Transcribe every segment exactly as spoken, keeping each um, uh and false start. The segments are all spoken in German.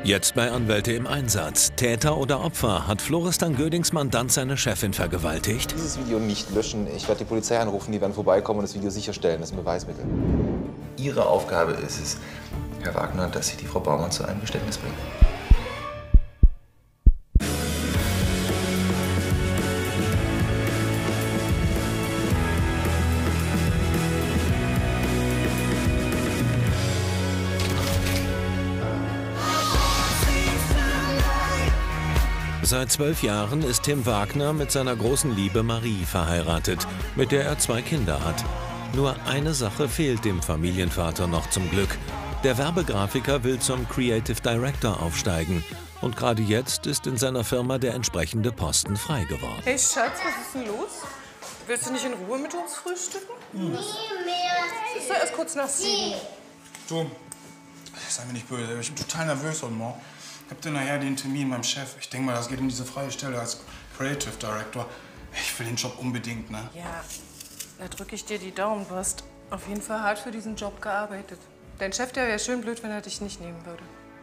Jetzt bei Anwälte im Einsatz. Täter oder Opfer? Hat Florestan Gödings Mandant seine Chefin vergewaltigt? Dieses Video nicht löschen. Ich werde die Polizei anrufen, die werden vorbeikommen und das Video sicherstellen. Das ist ein Beweismittel. Ihre Aufgabe ist es, Herr Wagner, dass Sie die Frau Baumann zu einem Geständnis bringen. Seit zwölf Jahren ist Tim Wagner mit seiner großen Liebe Marie verheiratet, mit der er zwei Kinder hat. Nur eine Sache fehlt dem Familienvater noch zum Glück. Der Werbegrafiker will zum Creative Director aufsteigen. Und gerade jetzt ist in seiner Firma der entsprechende Posten frei geworden. Hey Schatz, was ist denn los? Willst du nicht in Ruhe mit uns frühstücken? Nie mehr. Es ist doch erst kurz nach sieben. Du, sei mir nicht böse, ich bin total nervös heute Morgen. Ich hab dann nachher den Termin beim Chef. Ich denke mal, das geht um diese freie Stelle als Creative Director. Ich will den Job unbedingt, ne? Ja, da drücke ich dir die Daumen. Du hast auf jeden Fall hart für diesen Job gearbeitet. Dein Chef, der wäre schön blöd, wenn er dich nicht nehmen würde.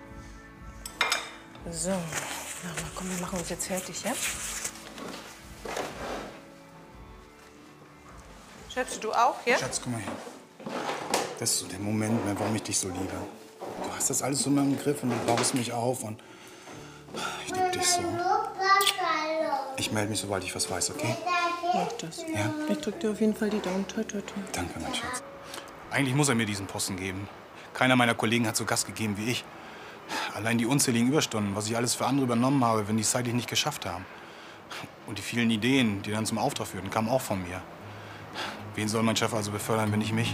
So, na mal, komm, wir machen uns jetzt fertig, ja? Schätze, du auch, ja? Schatz, guck mal her. Das ist so der Moment, warum ich dich so liebe. Du hast das alles so immer im Griff und du baust mich auf und ich liebe dich so. Ich melde mich, sobald ich was weiß, okay? Mach das. Ja? Ich drück dir auf jeden Fall die Daumen. Toi, toi, toi. Danke, mein Schatz. Eigentlich muss er mir diesen Posten geben. Keiner meiner Kollegen hat so Gas gegeben wie ich. Allein die unzähligen Überstunden, was ich alles für andere übernommen habe, wenn die es zeitlich nicht geschafft haben. Und die vielen Ideen, die dann zum Auftrag führten, kamen auch von mir. Wen soll mein Chef also befördern, wenn nicht mich?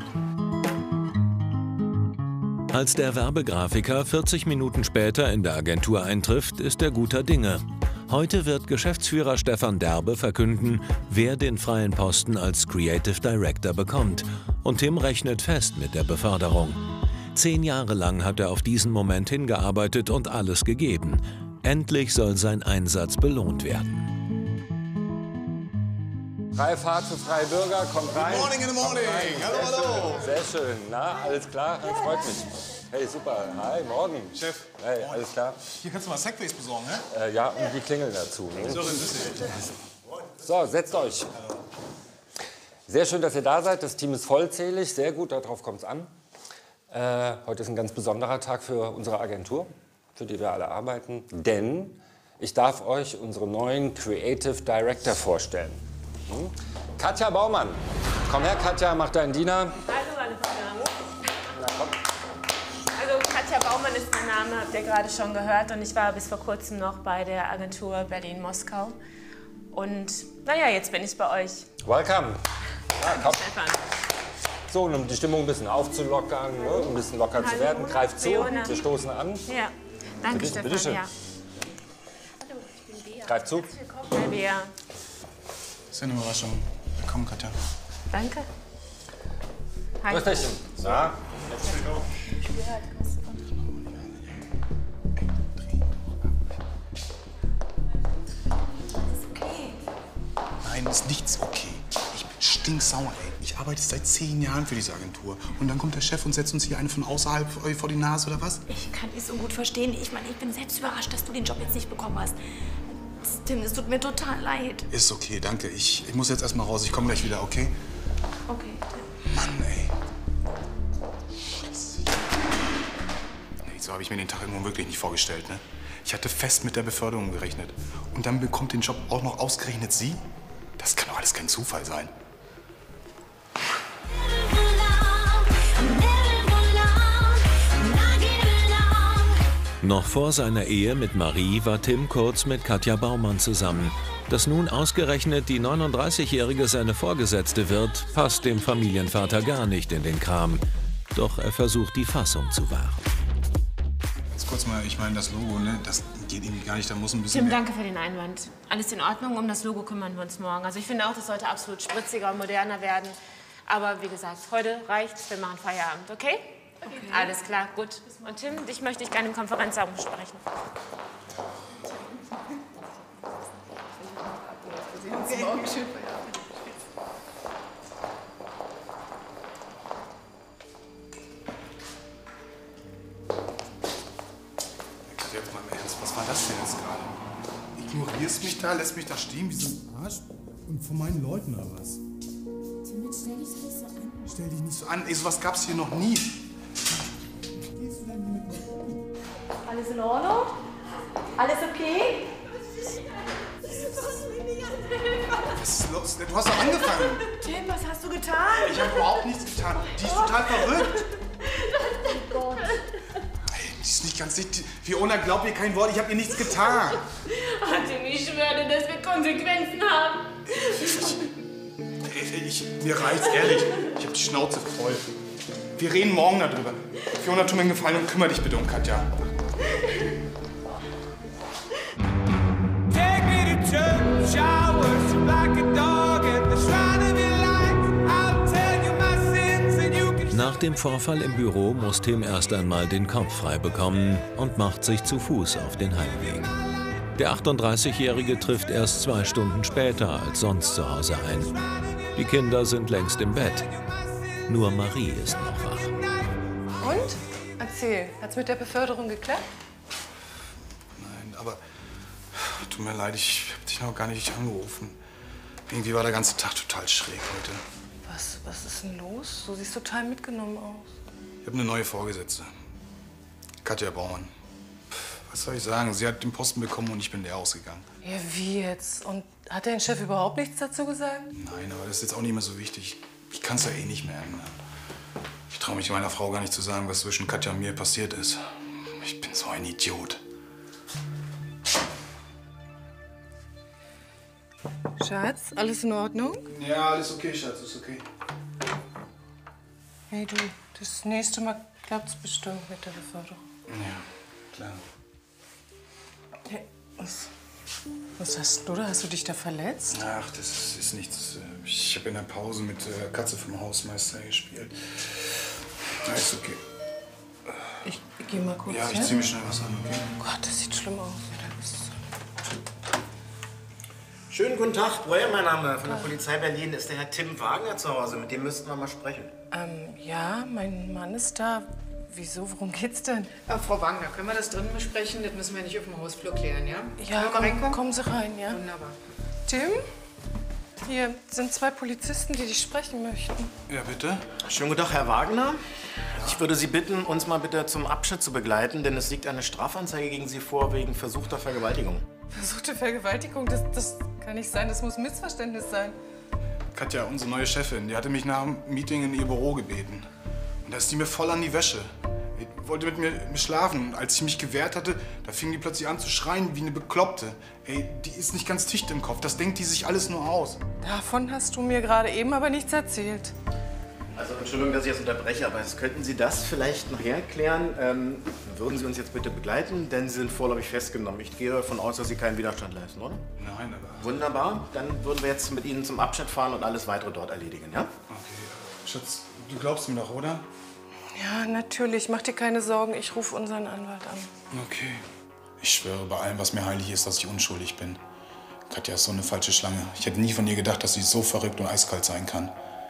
Als der Werbegrafiker vierzig Minuten später in der Agentur eintrifft, ist er guter Dinge. Heute wird Geschäftsführer Stefan Derbe verkünden, wer den freien Posten als Creative Director bekommt. Und Tim rechnet fest mit der Beförderung. Zehn Jahre lang hat er auf diesen Moment hingearbeitet und alles gegeben. Endlich soll sein Einsatz belohnt werden. Freie Fahrt für freie Bürger, kommt rein. Good morning in the morning. Hallo, hallo. Sehr schön. Na, alles klar? Das freut mich. Hey, super. Hi, morgen. Chef. Hey, alles klar? Hier kannst du mal Segways besorgen, ne? Äh, ja, und die Klingeln dazu. Ne? So, das ist So, setzt euch. Sehr schön, dass ihr da seid. Das Team ist vollzählig. Sehr gut, darauf kommt es an. Äh, heute ist ein ganz besonderer Tag für unsere Agentur, für die wir alle arbeiten. Denn ich darf euch unsere neuen Creative Director vorstellen. Hm? Katja Baumann. Komm her, Katja, mach deinen Diener. Hallo, meine Damen. Na, komm. Also Katja Baumann ist mein Name, habt ihr gerade schon gehört. Und ich war bis vor kurzem noch bei der Agentur Berlin-Moskau. Und naja, jetzt bin ich bei euch. Welcome. Ja, komm. Stefan. So, und um die Stimmung ein bisschen aufzulockern, ne, um ein bisschen locker Hallo, zu werden, greift zu. Fiona. Wir stoßen an. Ja, danke Bitte, Stefan. bitteschön. Ja. Hallo, ich bin Bea. Greift zu. Hi, Bea. Das ist eine Überraschung. Willkommen, Katja. Danke. Hi. Grüß dich. Na? Nein, ist nichts okay. Ich bin stinksauer, ey. Ich arbeite seit zehn Jahren für diese Agentur. Und dann kommt der Chef und setzt uns hier eine von außerhalb vor die Nase, oder was? Ich kann es so gut verstehen. Ich meine, ich bin selbst überrascht, dass du den Job jetzt nicht bekommen hast. Tim, es tut mir total leid. Ist okay, danke. Ich, ich muss jetzt erst mal raus. Ich komme gleich wieder, okay? Okay, Tim. Mann, ey. Scheiße. Nee, so habe ich mir den Tag irgendwo wirklich nicht vorgestellt, ne? Ich hatte fest mit der Beförderung gerechnet. Und dann bekommt den Job auch noch ausgerechnet sie? Das kann doch alles kein Zufall sein. Noch vor seiner Ehe mit Marie war Tim kurz mit Katja Baumann zusammen. Dass nun ausgerechnet die neununddreißigjährige seine Vorgesetzte wird, passt dem Familienvater gar nicht in den Kram. Doch er versucht, die Fassung zu wahren. Jetzt kurz mal, ich meine, das Logo, ne? Das geht irgendwie gar nicht, da muss ein bisschen Tim, mehr... danke für den Einwand. Alles in Ordnung, um das Logo kümmern wir uns morgen. Also ich finde auch, das sollte absolut spritziger und moderner werden. Aber wie gesagt, heute reicht's, wir machen Feierabend, okay? Okay. Alles klar, gut. Und Tim, dich möchte ich gerne im Konferenzraum sprechen. Sie haben es morgen schön Feierabend. Also jetzt mal im Ernst, was war das denn jetzt gerade? Ignorierst mich da, lässt mich da stehen wie so ein Arsch? Und von meinen Leuten oder was? Tim, stell dich nicht so an. Stell dich nicht so an. Ey, sowas gab's hier noch nie. Alles in Ordnung? Alles okay? Was ist los? Du hast doch angefangen. Tim, was hast du getan? Ich habe überhaupt nichts getan. Die ist total verrückt. Oh Gott. Ey, die ist nicht ganz dicht. Fiona, glaub ihr kein Wort. Ich habe ihr nichts getan. Tim, ich schwöre, dass wir Konsequenzen haben. Ich, ich, mir reicht's, ehrlich. Ich habe die Schnauze voll. Wir reden morgen darüber. Fiona, tu mir einen Gefallen und kümmere dich bitte um Katja. Nach dem Vorfall im Büro muss Tim erst einmal den Kopf frei bekommen und macht sich zu Fuß auf den Heimweg. Der achtunddreißigjährige trifft erst zwei Stunden später als sonst zu Hause ein. Die Kinder sind längst im Bett. Nur Marie ist noch wach. Und? Erzähl, hat's mit der Beförderung geklappt? Nein, aber tut mir leid, ich habe dich noch gar nicht angerufen. Irgendwie war der ganze Tag total schräg heute. Was, was ist denn los? Du siehst total mitgenommen aus. Ich habe eine neue Vorgesetzte. Katja Baumann. Was soll ich sagen? Sie hat den Posten bekommen und ich bin leer ausgegangen. Ja, wie jetzt? Und hat dein Chef überhaupt nichts dazu gesagt? Nein, aber das ist jetzt auch nicht mehr so wichtig. Ich kann es ja eh nicht mehr ändern. Ich traue mich meiner Frau gar nicht zu sagen, was zwischen Katja und mir passiert ist. Ich bin so ein Idiot. Schatz, alles in Ordnung? Ja, alles okay, Schatz, ist okay. Hey du, das nächste Mal klappt's bestimmt mit der Beförderung. Ja, klar. Hey, was, was hast du da? Hast du dich da verletzt? Ach, das ist, ist nichts. Ich habe in der Pause mit der Katze vom Hausmeister gespielt. Na, ist okay. Ich, ich geh mal kurz. Ja, ich ja? zieh mir schnell was an, okay? Oh Gott, das sieht schlimm aus. Schönen guten Tag, Breuer, mein Name. Von der Polizei Berlin ist der Herr Tim Wagner zu Hause. Mit dem müssten wir mal sprechen. Ähm, ja, mein Mann ist da. Wieso, worum geht's denn? Äh, Frau Wagner, können wir das drinnen besprechen? Das müssen wir nicht auf dem Hausflur klären, ja? Ja, Können wir komm, reinkommen? kommen Sie rein, ja? Wunderbar. Tim? Hier sind zwei Polizisten, die dich sprechen möchten. Ja, bitte? Schönen guten Tag, Herr Wagner. Ich würde Sie bitten, uns mal bitte zum Abschnitt zu begleiten, denn es liegt eine Strafanzeige gegen Sie vor wegen versuchter Vergewaltigung. Versuchte Vergewaltigung? Das, das kann nicht sein. Das muss ein Missverständnis sein. Katja, unsere neue Chefin, die hatte mich nach dem Meeting in ihr Büro gebeten. Und da ist die mir voll an die Wäsche. Die wollte mit mir schlafen. Und als ich mich gewehrt hatte, da fing die plötzlich an zu schreien wie eine Bekloppte. Ey, die ist nicht ganz dicht im Kopf. Das denkt die sich alles nur aus. Davon hast du mir gerade eben aber nichts erzählt. Also Entschuldigung, dass ich jetzt unterbreche, aber könnten Sie das vielleicht nachher klären? Ähm, würden Sie uns jetzt bitte begleiten, denn Sie sind vorläufig festgenommen. Ich gehe davon aus, dass Sie keinen Widerstand leisten, oder? Nein, aber... Wunderbar, dann würden wir jetzt mit Ihnen zum Abschnitt fahren und alles Weitere dort erledigen, ja? Okay, Schatz, du glaubst mir doch, oder? Ja, natürlich. Mach dir keine Sorgen. Ich rufe unseren Anwalt an. Okay. Ich schwöre bei allem, was mir heilig ist, dass ich unschuldig bin. Katja ist so eine falsche Schlange. Ich hätte nie von ihr gedacht, dass sie so verrückt und eiskalt sein kann.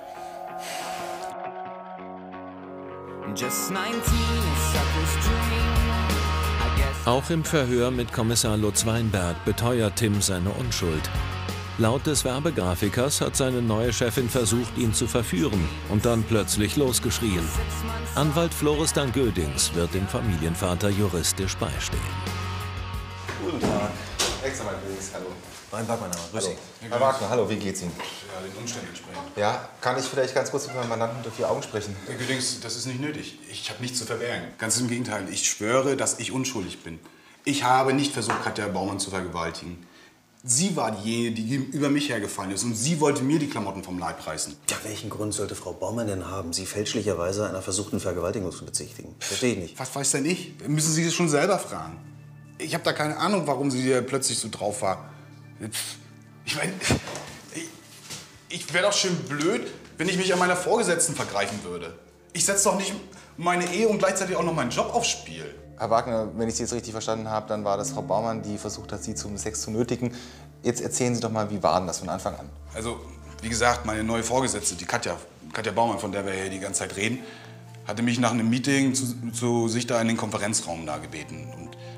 Auch im Verhör mit Kommissar Lutz Weinberg beteuert Tim seine Unschuld. Laut des Werbegrafikers hat seine neue Chefin versucht, ihn zu verführen und dann plötzlich losgeschrien. Anwalt Florestan Gödings wird dem Familienvater juristisch beistehen. Guten Tag. Extra mal Gödings, hallo. Weinberg, mein Name. Grüß Sie. Herr Wagner, hallo, wie geht's Ihnen? Ja, den Umständen entsprechend. Ja, kann ich vielleicht ganz kurz mit meinem Mandanten unter vier Augen sprechen? Herr Gödings, das ist nicht nötig. Ich habe nichts zu verbergen. Ganz im Gegenteil, ich schwöre, dass ich unschuldig bin. Ich habe nicht versucht, Katja Baumann zu vergewaltigen. Sie war diejenige, die über mich hergefallen ist und sie wollte mir die Klamotten vom Leib reißen. Ja, welchen Grund sollte Frau Baumann denn haben, Sie fälschlicherweise einer versuchten Vergewaltigung zu bezichtigen? Verstehe ich nicht. Was weiß denn ich? Müssen Sie das schon selber fragen. Ich habe da keine Ahnung, warum sie hier plötzlich so drauf war. Ich meine, ich, ich wäre doch schön blöd, wenn ich mich an meiner Vorgesetzten vergreifen würde. Ich setze doch nicht meine Ehe und gleichzeitig auch noch meinen Job aufs Spiel. Herr Wagner, wenn ich Sie jetzt richtig verstanden habe, dann war das Frau Baumann, die versucht hat, Sie zum Sex zu nötigen. Jetzt erzählen Sie doch mal, wie war denn das von Anfang an? Also, wie gesagt, meine neue Vorgesetzte, die Katja, Katja Baumann, von der wir hier die ganze Zeit reden, hatte mich nach einem Meeting zu, zu sich da in den Konferenzraum da gebeten. Und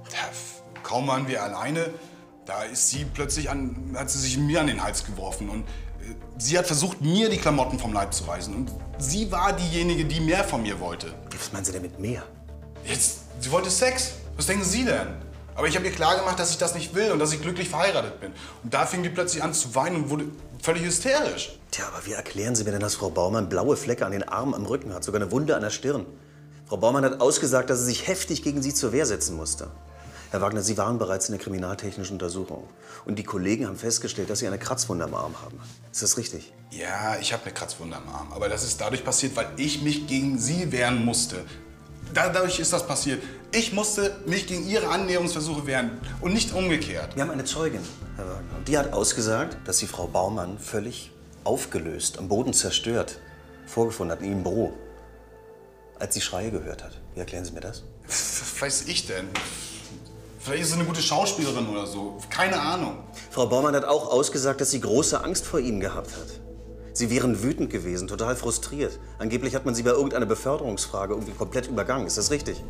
Ja, kaum waren wir alleine, da ist sie plötzlich an, hat sie sich mir an den Hals geworfen. Und äh, sie hat versucht, mir die Klamotten vom Leib zu reißen. Und sie war diejenige, die mehr von mir wollte. Was meinen Sie denn mit mehr? Jetzt, sie wollte Sex. Was denken Sie denn? Aber ich habe ihr klargemacht, dass ich das nicht will und dass ich glücklich verheiratet bin. Und da fing die plötzlich an zu weinen und wurde völlig hysterisch. Tja, aber wie erklären Sie mir denn, dass Frau Baumann blaue Flecke an den Armen, am Rücken hat, sogar eine Wunde an der Stirn? Frau Baumann hat ausgesagt, dass sie sich heftig gegen Sie zur Wehr setzen musste. Herr Wagner, Sie waren bereits in der kriminaltechnischen Untersuchung. Und die Kollegen haben festgestellt, dass Sie eine Kratzwunde am Arm haben. Ist das richtig? Ja, ich habe eine Kratzwunde am Arm. Aber das ist dadurch passiert, weil ich mich gegen Sie wehren musste. Dadurch ist das passiert. Ich musste mich gegen Ihre Annäherungsversuche wehren und nicht umgekehrt. Wir haben eine Zeugin, Herr Wagner. Und die hat ausgesagt, dass sie Frau Baumann völlig aufgelöst, am Boden zerstört, vorgefunden hat in ihrem Büro, als sie Schreie gehört hat. Wie erklären Sie mir das? Was weiß ich denn? Vielleicht ist sie eine gute Schauspielerin oder so. Keine Ahnung. Frau Baumann hat auch ausgesagt, dass sie große Angst vor Ihnen gehabt hat. Sie wären wütend gewesen, total frustriert. Angeblich hat man Sie bei irgendeiner Beförderungsfrage irgendwie komplett übergangen. Ist das richtig?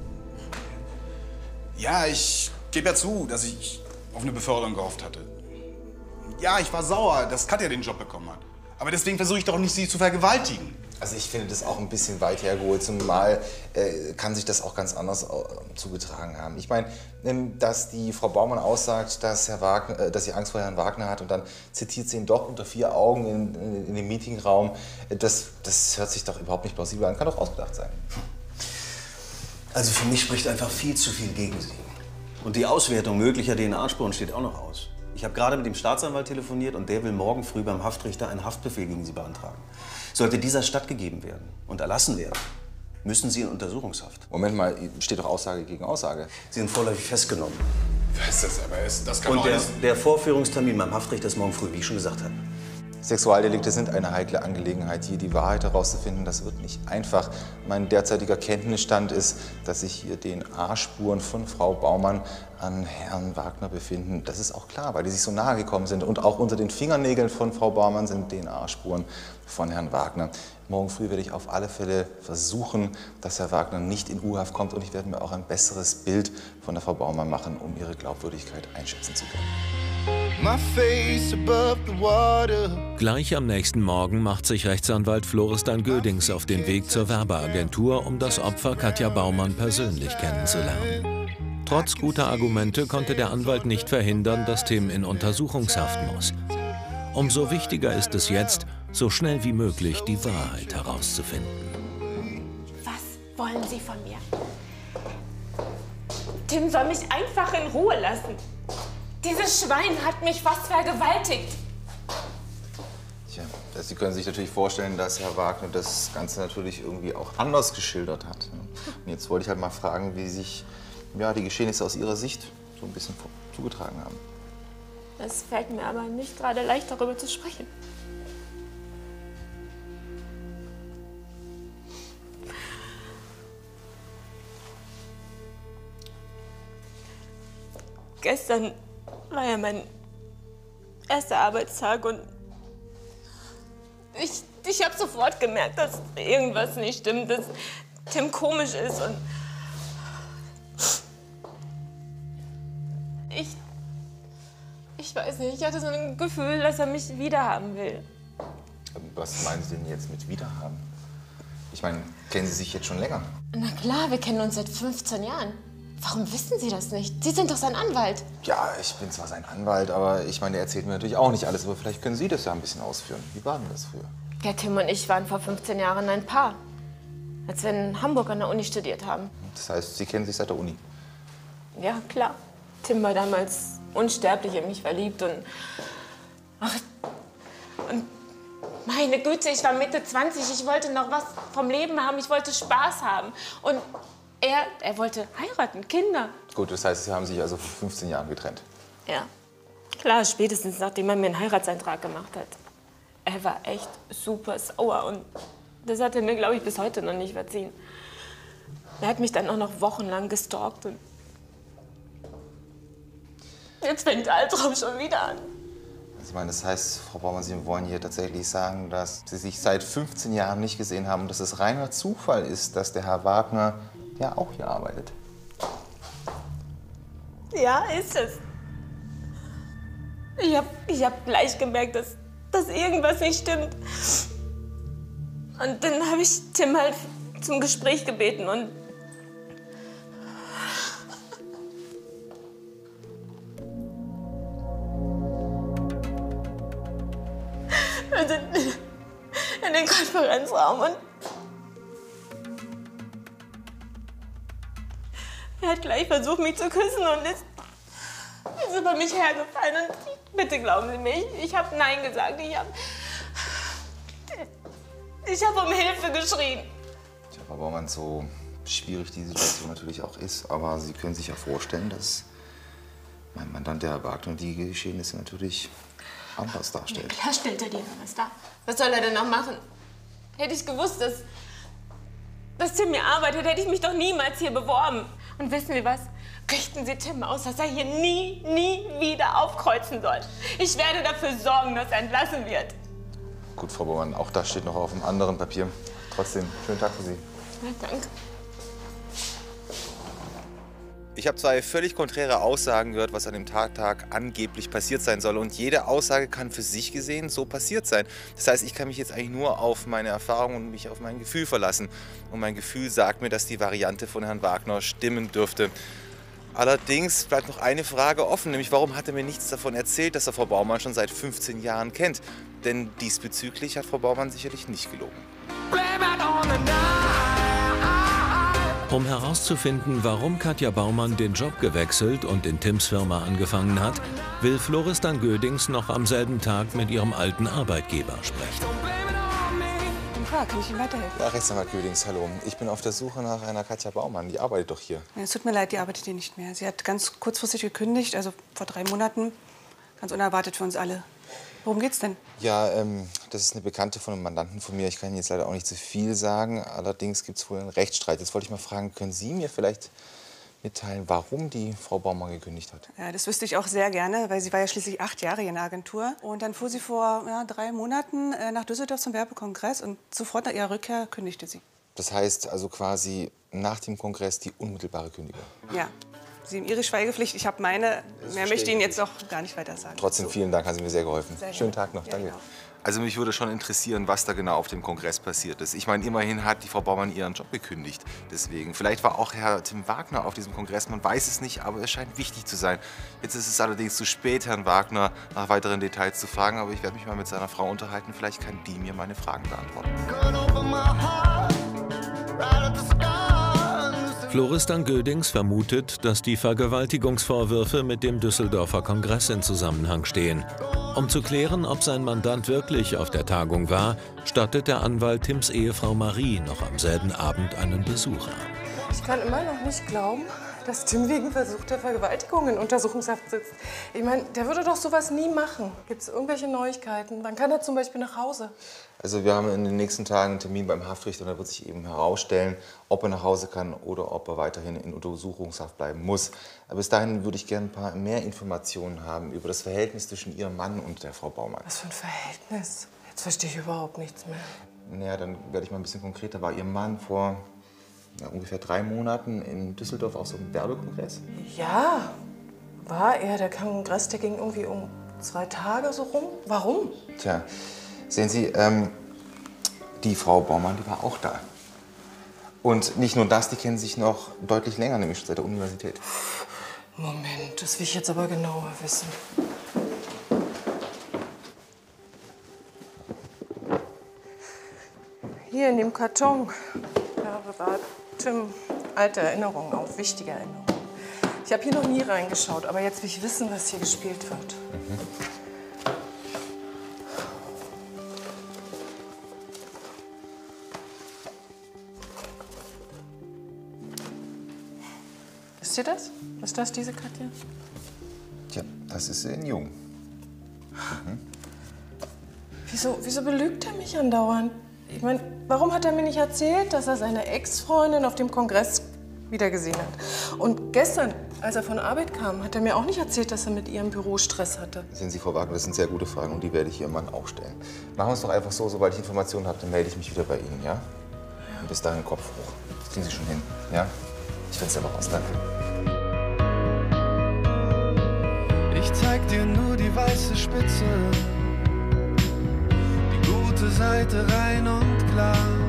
Ja, ich gebe ja zu, dass ich auf eine Beförderung gehofft hatte. Ja, ich war sauer, dass Katja den Job bekommen hat. Aber deswegen versuche ich doch nicht, sie zu vergewaltigen. Also ich finde das auch ein bisschen weit hergeholt. Zumal äh, kann sich das auch ganz anders äh, zugetragen haben. Ich meine, ähm, dass die Frau Baumann aussagt, dass, Herr Wagner, äh, dass sie Angst vor Herrn Wagner hat und dann zitiert sie ihn doch unter vier Augen in, in, in dem Meetingraum, äh, das, das hört sich doch überhaupt nicht plausibel an. Kann doch ausgedacht sein. Also für mich spricht einfach viel zu viel gegen Sie. Und die Auswertung möglicher D N A-Spuren steht auch noch aus. Ich habe gerade mit dem Staatsanwalt telefoniert und der will morgen früh beim Haftrichter einen Haftbefehl gegen Sie beantragen. Sollte dieser stattgegeben werden und erlassen werden, müssen Sie in Untersuchungshaft. Moment mal, steht doch Aussage gegen Aussage. Sie sind vorläufig festgenommen. Was ist das aber? Das kann und doch der, alles... der Vorführungstermin beim Haftrichter ist morgen früh, wie ich schon gesagt habe. Sexualdelikte sind eine heikle Angelegenheit. Hier die Wahrheit herauszufinden, das wird nicht einfach. Mein derzeitiger Kenntnisstand ist, dass sich hier D N A-Spuren von Frau Baumann an Herrn Wagner befinden. Das ist auch klar, weil die sich so nahe gekommen sind. Und auch unter den Fingernägeln von Frau Baumann sind D N A-Spuren von Herrn Wagner. Morgen früh werde ich auf alle Fälle versuchen, dass Herr Wagner nicht in U-Haft kommt. Und ich werde mir auch ein besseres Bild von der Frau Baumann machen, um ihre Glaubwürdigkeit einschätzen zu können. Gleich am nächsten Morgen macht sich Rechtsanwalt Florestan Gödings auf den Weg zur Werbeagentur, um das Opfer Katja Baumann persönlich kennenzulernen. Trotz guter Argumente konnte der Anwalt nicht verhindern, dass Tim in Untersuchungshaft muss. Umso wichtiger ist es jetzt, so schnell wie möglich die Wahrheit herauszufinden. Was wollen Sie von mir? Tim soll mich einfach in Ruhe lassen. Dieses Schwein hat mich fast vergewaltigt. Tja, Sie können sich natürlich vorstellen, dass Herr Wagner das Ganze natürlich irgendwie auch anders geschildert hat. Und jetzt wollte ich halt mal fragen, wie sich ja, die Geschehnisse aus Ihrer Sicht so ein bisschen zugetragen haben. Es fällt mir aber nicht gerade leicht, darüber zu sprechen. Gestern war ja mein erster Arbeitstag und ich, ich habe sofort gemerkt, dass irgendwas nicht stimmt, dass Tim komisch ist und ich, ich weiß nicht, ich hatte so ein Gefühl, dass er mich wiederhaben will. Was meinen Sie denn jetzt mit wiederhaben? Ich meine, kennen Sie sich jetzt schon länger? Na klar, wir kennen uns seit fünfzehn Jahren. Warum wissen Sie das nicht? Sie sind doch sein Anwalt. Ja, ich bin zwar sein Anwalt, aber ich meine, er erzählt mir natürlich auch nicht alles. Aber vielleicht können Sie das ja ein bisschen ausführen. Wie war denn das früher? Ja, Tim und ich waren vor fünfzehn Jahren ein Paar. Als wir in Hamburg an der Uni studiert haben. Das heißt, Sie kennen sich seit der Uni? Ja, klar. Tim war damals unsterblich in mich verliebt und... Ach, und meine Güte, ich war Mitte zwanzig, ich wollte noch was vom Leben haben, ich wollte Spaß haben. Und er, er wollte heiraten, Kinder. Gut, das heißt, Sie haben sich also vor fünfzehn Jahren getrennt? Ja, klar, spätestens nachdem er mir einen Heiratsantrag gemacht hat. Er war echt super sauer und das hat er mir, glaube ich, bis heute noch nicht verziehen. Er hat mich dann auch noch wochenlang gestalkt und jetzt fängt der Albtraum schon wieder an. Ich meine, das heißt, Frau Baumann, Sie wollen hier tatsächlich sagen, dass Sie sich seit fünfzehn Jahren nicht gesehen haben und dass es reiner Zufall ist, dass der Herr Wagner ja auch hier arbeitet. Ja, ist es. Ich hab, ich hab gleich gemerkt, dass, dass irgendwas nicht stimmt. Und dann habe ich Tim halt zum Gespräch gebeten und wir sind in den Konferenzraum und er hat gleich versucht, mich zu küssen und ist, ist über mich hergefallen. Und bitte glauben Sie mir, ich, ich habe Nein gesagt. Ich habe ich hab um Hilfe geschrien. Tja, Frau Baumann, so schwierig die Situation natürlich auch ist, aber Sie können sich ja vorstellen, dass mein Mandant, der Herr Wagner, die Geschehnisse natürlich anders darstellt. Klar stellt er die anders dar. Was soll er denn noch machen? Hätte ich gewusst, dass, dass Tim hier arbeitet, hätte ich mich doch niemals hier beworben. Und wissen Sie was? Richten Sie Tim aus, dass er hier nie, nie wieder aufkreuzen soll. Ich werde dafür sorgen, dass er entlassen wird. Gut, Frau Baumann, auch das steht noch auf einem anderen Papier. Trotzdem, schönen Tag für Sie. Ja, danke. Ich habe zwei völlig konträre Aussagen gehört, was an dem Tattag angeblich passiert sein soll. Und jede Aussage kann für sich gesehen so passiert sein. Das heißt, ich kann mich jetzt eigentlich nur auf meine Erfahrung und mich auf mein Gefühl verlassen. Und mein Gefühl sagt mir, dass die Variante von Herrn Wagner stimmen dürfte. Allerdings bleibt noch eine Frage offen, nämlich warum hat er mir nichts davon erzählt, dass er Frau Baumann schon seit fünfzehn Jahren kennt? Denn diesbezüglich hat Frau Baumann sicherlich nicht gelogen. Um herauszufinden, warum Katja Baumann den Job gewechselt und in Tims Firma angefangen hat, will Florestan Gödings noch am selben Tag mit ihrem alten Arbeitgeber sprechen. Ja, kann ich Ihnen weiterhelfen? Ja, Rechtsanwalt Gödings, hallo. Ich bin auf der Suche nach einer Katja Baumann. Die arbeitet doch hier. Ja, es tut mir leid, die arbeitet hier nicht mehr. Sie hat ganz kurzfristig gekündigt, also vor drei Monaten. Ganz unerwartet für uns alle. Worum geht's denn? Ja, ähm, das ist eine Bekannte von einem Mandanten von mir. Ich kann Ihnen jetzt leider auch nicht zu viel sagen. Allerdings gibt es wohl einen Rechtsstreit. Jetzt wollte ich mal fragen, können Sie mir vielleicht mitteilen, warum die Frau Baumann gekündigt hat? Ja, das wüsste ich auch sehr gerne, weil sie war ja schließlich acht Jahre hier in der Agentur. Und dann fuhr sie vor ja, drei Monaten äh, nach Düsseldorf zum Werbekongress und sofort nach ihrer Rückkehr kündigte sie. Das heißt also quasi nach dem Kongress die unmittelbare Kündigung? Ja. Sie haben Ihre Schweigepflicht, ich habe meine. Mehr möchte ich Ihnen jetzt auch gar nicht weiter sagen. Trotzdem vielen Dank, haben Sie mir sehr geholfen. Sehr Schönen Tag noch, ja, danke. genau. Also mich würde schon interessieren, was da genau auf dem Kongress passiert ist. Ich meine, immerhin hat die Frau Baumann ihren Job gekündigt. Deswegen, vielleicht war auch Herr Tim Wagner auf diesem Kongress, man weiß es nicht, aber es scheint wichtig zu sein. Jetzt ist es allerdings zu spät, Herrn Wagner nach weiteren Details zu fragen, aber ich werde mich mal mit seiner Frau unterhalten. Vielleicht kann die mir meine Fragen beantworten. Florestan Gödings vermutet, dass die Vergewaltigungsvorwürfe mit dem Düsseldorfer Kongress in Zusammenhang stehen. Um zu klären, ob sein Mandant wirklich auf der Tagung war, stattet der Anwalt Tims Ehefrau Marie noch am selben Abend einen Besuch ab. Ich kann immer noch nicht glauben, dass Tim wegen versuchter Vergewaltigung in Untersuchungshaft sitzt. Ich meine, der würde doch sowas nie machen. Gibt es irgendwelche Neuigkeiten? Wann kann er zum Beispiel nach Hause? Also wir haben in den nächsten Tagen einen Termin beim Haftrichter und da wird sich eben herausstellen, ob er nach Hause kann oder ob er weiterhin in Untersuchungshaft bleiben muss. Aber bis dahin würde ich gerne ein paar mehr Informationen haben über das Verhältnis zwischen Ihrem Mann und der Frau Baumann. Was für ein Verhältnis? Jetzt verstehe ich überhaupt nichts mehr. Naja, dann werde ich mal ein bisschen konkreter. War Ihr Mann vor ja, ungefähr drei Monaten in Düsseldorf auf so einem Werbekongress? Ja, war er. Der Kongress, der ging irgendwie um zwei Tage so rum. Warum? Tja, sehen Sie, ähm, die Frau Baumann, die war auch da. Und nicht nur das, die kennen sich noch deutlich länger, nämlich schon seit der Universität. Moment, das will ich jetzt aber genauer wissen. Hier in dem Karton, da bewahrt Tim alte Erinnerungen auf, wichtige Erinnerungen. Ich habe hier noch nie reingeschaut, aber jetzt will ich wissen, was hier gespielt wird. Mhm. Ist dir das? Ist das diese Katja? Tja, das ist in Jung. Mhm. Wieso, wieso belügt er mich andauernd? Ich meine, warum hat er mir nicht erzählt, dass er seine Ex-Freundin auf dem Kongress wiedergesehen hat? Und gestern, als er von Arbeit kam, hat er mir auch nicht erzählt, dass er mit ihr im Büro Stress hatte. Sehen Sie, Frau Wagner, das sind sehr gute Fragen und die werde ich Ihrem Mann auch stellen. Machen wir es doch einfach so, sobald ich Informationen habe, dann melde ich mich wieder bei Ihnen, ja? Ja. Und bis dahin Kopf hoch. Das kriegen Sie schon hin, ja? Ich finde es aber raus, danke. Ich zeig dir nur die weiße Spitze, die gute Seite rein und klar.